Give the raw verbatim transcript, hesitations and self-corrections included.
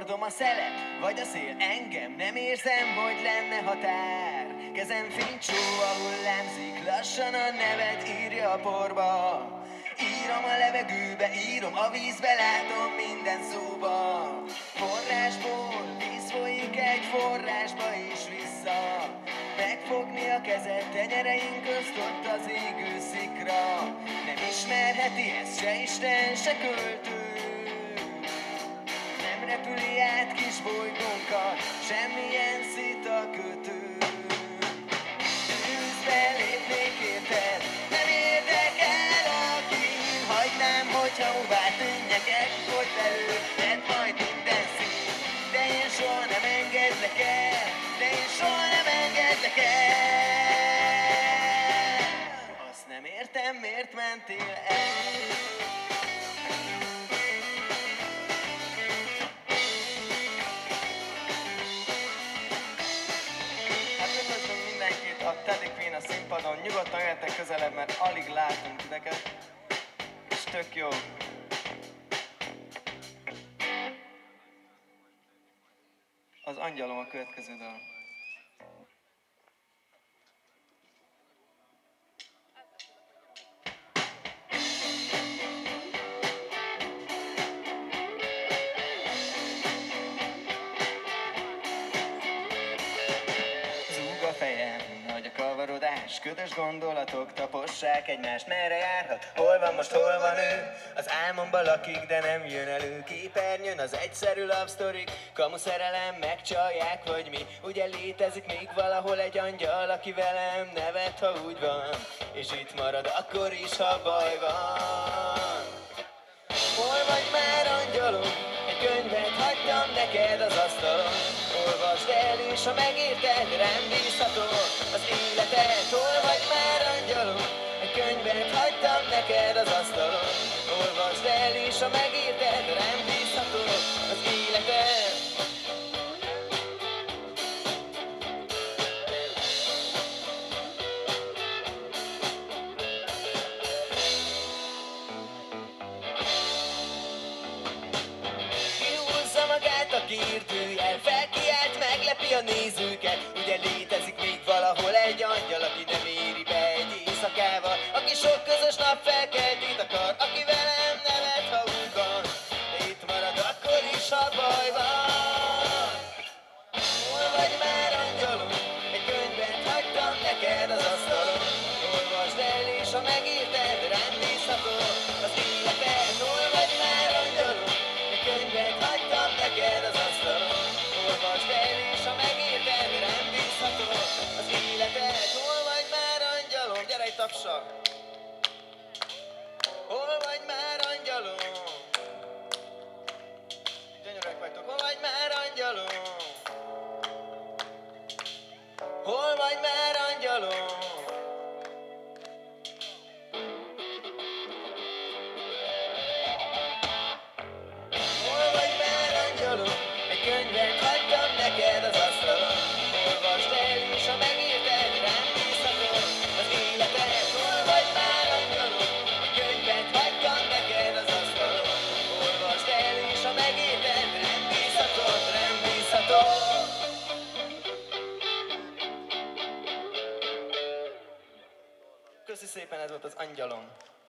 Hordom a szelet, vagy a szél, engem nem érzem, hogy lenne határ. Kezem fénycsó, a hullámzik, lassan a neved írja a porba. Írom a levegőbe, írom a vízbe, látom minden szóba. Forrásból víz folyik egy forrásba is vissza. Megfogni a kezed tenyereink közt ott az égő szikra. Nem ismerheti ezt se Isten, se költő. Nem repüli át kis bolygónkat semmilyen szitakötő. Tűzbe lépnék érted, nem érdekel a kín. Hagynám, hogyha hová tűnjek, ekkor belőled majd minden szín. De én soha nem engedlek el, de én soha nem engedlek el. Azt nem értem, miért mentél el. A Teddy Queen a színpadon, nyugodtan jöjjetek közelebb, mert alig látunk titeket, és tök jó. Az Angyalom a következő dal. Zúg a fejem, nagy a kavarodás, ködös gondolatok tapossák egymást. Merre járhat? Hol van most, hol van ő? Az álmomban lakik, de nem jön elő. Képernyőn az egyszerű love story, kamu szerelem, megcsalják, vagy mi? Ugye létezik még valahol egy angyal, aki velem nevet, ha úgy van, és itt marad akkor is, ha baj van. Hol vagy már, angyalom? Egy könyvet hagytam neked az asztalon. Olvasd el, és ha megérted, rám bízhatod az életed. Hol vagy már, angyalom? Egy könyvet hagytam neked az asztalon. Olvasd el, és ha megérted, rám bízhatod az életed. Magát a kérdőjel, felkiált, meglepi a nézőket. Ugye létezik még valahol egy angyal, aki nem éri be egy éjszakával, aki sok közös nap felkeltét akar, aki velem nevet, ha úgy van, de itt marad akkor is, ha baj van. Hol vagy már, angyalom? Egy könyvet hagytam neked az asztalon. Olvasd el, és ha megérted, rám bízhatod az életed. Hol vagy már, angyalom? Egy könyvet hagytam neked az asztalon. Olvasd el, és ha megérted, rám bízhatod az életed. Hol vagy már, angyalom? Gyere egy tapsal! Hol vagy már, angyalom? Gyönyörűek vagytok. Hol vagy már, angyalom? Hol vagy már, angyalom? Hol vagy már, angyalom? Egy könyvet hagytam neked az asztalon. Olvasd el, és ha megérted, rám bízhatod az életed. Hol vagy már, angyalom? Egy könyvet hagytam neked az asztalon. Olvasd el, és ha megérted, rám bízhatod, rám bízhatod. Köszi szépen, ez volt az Angyalom.